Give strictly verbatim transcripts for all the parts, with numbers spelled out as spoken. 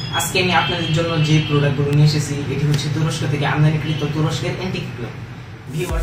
আজকে আমি আপনাদের জন্য যে প্রোডাক্টগুলো নিয়ে এসেছি এটি হচ্ছে তুরস্ক থেকে আমদানিকৃত তুরস্কের অ্যান্টি কিক্লক। ভিউয়ার্স,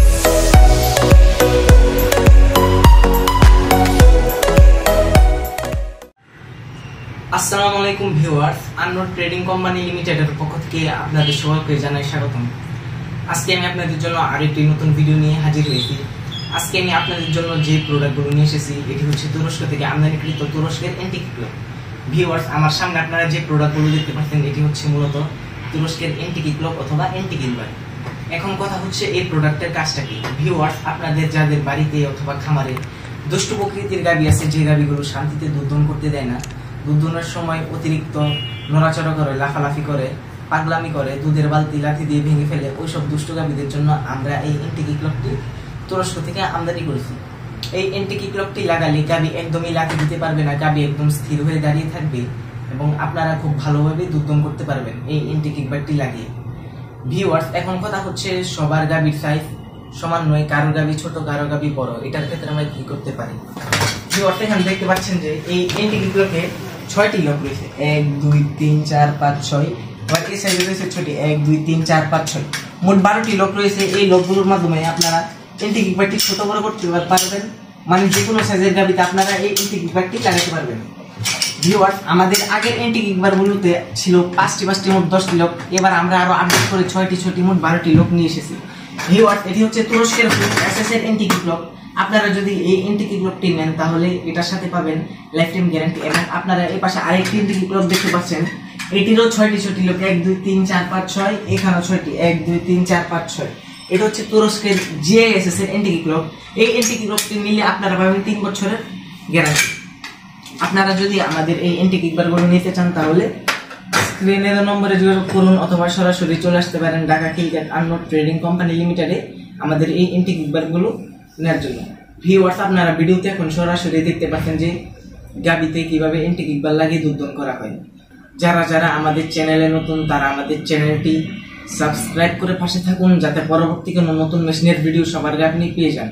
আসসালামু আলাইকুম ভিউয়ার্স, আগ্রো ট্রেডিং কোম্পানি লিমিটেডের পক্ষ থেকে আপনাদের সবাইকে জানাই স্বাগতম। আজকে আমি আপনাদের জন্য আরেকটি নতুন ভিডিও নিয়ে হাজির হয়েছি। আজকে আমি আপনাদের জন্য যে প্রোডাক্টগুলো নিয়ে এসেছি এটি হচ্ছে তুরস্ক থেকে আমদানিকৃত তুরস্কের অ্যান্টি কিক্লক। ভিউয়ার্স, আমার সামনে আপনারা যে প্রোডাক্টগুলো দেখতে পাচ্ছেন এটি হচ্ছে মূলত তুরস্কের অ্যান্টি কিক্লক অথবা অ্যান্টি কিলবার। এখন কথা হচ্ছে এই প্রোডাক্টের কাজটা কি। ভিউয়ার্স, আপনাদের যাদের বাড়িতে অথবা খামারে দুষ্ট প্রকৃতির গাভী আছে, যে গাভীগুলো শান্তিতে দুধ করতে দেয় না, দুধ দোনের সময় অতিরিক্ত নড়াচড়া করে, লাফালাফি করে, পাগলামি করে, দুধের বালতি লাঠি দিয়ে ভেঙে ফেলে, ওইসব দুষ্ট গাভীদের জন্য আমরা এই অ্যান্টি কিক্লকটি তুরস্ক থেকে আমদানি করেছি। এই অ্যান্টি কিক্লকটি লাগালে গাভী একদমই লাঠি দিতে পারবে না, গাভী একদম স্থির হয়ে দাঁড়িয়ে থাকবে এবং আপনারা খুব ভালোভাবে দুধ দন করতে পারবেন এই অ্যান্টি কিকবারটি লাগিয়ে। ভিউয়ার্স, এখন কথা হচ্ছে সবার গাভীর সাইজ সমান নয়, কারো গাভী ছোট, কারো গাভী বড়। এটার ক্ষেত্রে আমরা কি করতে পারি? ভিউয়ার্স, এখানে দেখতে পাচ্ছেন যে এই অ্যান্টি কিক্লকে ছয়টি লক রয়েছে, এক দুই তিন চার পাঁচ ছয়। আবার এই সাইডে রয়েছে ছয়টি, এক দুই তিন চার পাঁচ ছয়, মোট বারোটি লক রয়েছে। এই লকগুলোর মাধ্যমে আপনারা অ্যান্টি কিকবারটি ছোট বড় করতে পারবেন, মানে যে কোনো সাইজের গাভীতে আপনারা এই অ্যান্টি কিকবারটি লাগাতে পারবেন। ভিউয়ার্স, আমাদের আগের অ্যান্টি কিকবারগুলোতে ছিল পাঁচটি পাঁচটি মোট দশটি লক, এবার আমরা আরো আপডেট করে ছয়টি ছয়টি মোট বারোটি লক নিয়ে এসেছি। ভিউয়ার্স, এটি হচ্ছে তুরস্কের এস.এ এর অ্যান্টি কিকলক। আপনারা যদি এই অ্যান্টি কিকলকটি নেন তাহলে এটার সাথে পাবেন লাইফ টাইম গ্যারান্টি। এবং আপনারা এই পাশে আরেকটি অ্যান্টি কিকলক দেখতে পাচ্ছেন, এটিরও ছয়টি ছয়টি লক, এক দুই তিন চার পাঁচ ছয়, এখানেও ছয়টি, এক দুই তিন চার পাঁচ ছয়। এটা হচ্ছে তুরস্কের জে এস এস এর অ্যান্টি কিকলক। এই অ্যান্টি কিকলকটি নিলে আপনারা পাবেন তিন বছরের গ্যারান্টি। আপনারা যদি আমাদের এই অ্যান্টি কিকবারগুলো নিতে চান তাহলে স্ক্রিনের নম্বরে যোগাযোগ করুন অথবা সরাসরি চলে আসতে পারেন Dhaka Khilgaon agro trading company লিমিটেডে আমাদের এই অ্যান্টি কিকবারগুলো নেওয়ার জন্য। ভিউয়ার্স, আপনারা ভিডিওতে এখন সরাসরি দেখতে পাচ্ছেন যে গাভীতে কিভাবে অ্যান্টি কিকবার লাগিয়ে দুধ দন করা হয়। যারা যারা আমাদের চ্যানেলে নতুন তারা আমাদের চ্যানেলটি সাবস্ক্রাইব করে পাশে থাকুন, যাতে পরবর্তী কোনো নতুন মেশিনের ভিডিও সবার আগে আপনি পেয়ে যান।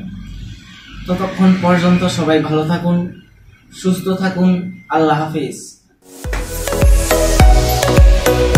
ততক্ষণ পর্যন্ত সবাই ভালো থাকুন, সুস্থ থাকুন। আল্লাহ হাফেজ।